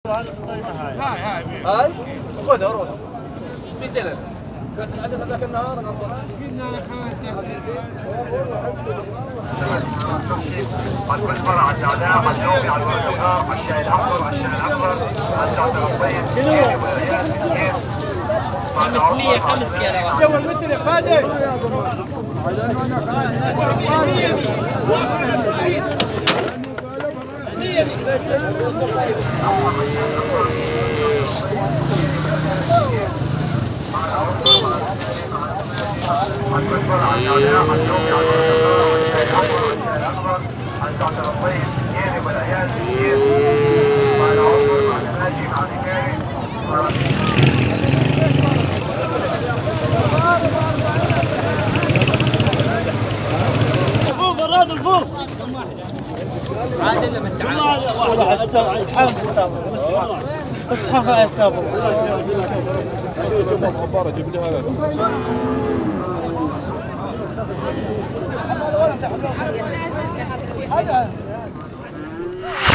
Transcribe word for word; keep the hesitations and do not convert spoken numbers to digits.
هاي هاي هاي خذها روح مئتين كانت العدد هذاك النهار قلنا انا خمس الكزبرة على النعناع على اللوبي على البرتقال على الشاي الأخضر على الشاي الأخضر على الزعتر الطيب خمسمية خمس كيلو جو المتر يا فادي الكزبرة على النعناع على اللوبي على البرتقال على الشاي الأخضر على الشاي الأخضر على الزعتر الطيب كيري والعيال كيري مع العصر مع الناجي مع الحكاية الفوق براد الفوق عادل لما تعال والله استغفر حام استغفر استغفر استغفر الغبارة جيب لي هذا هذا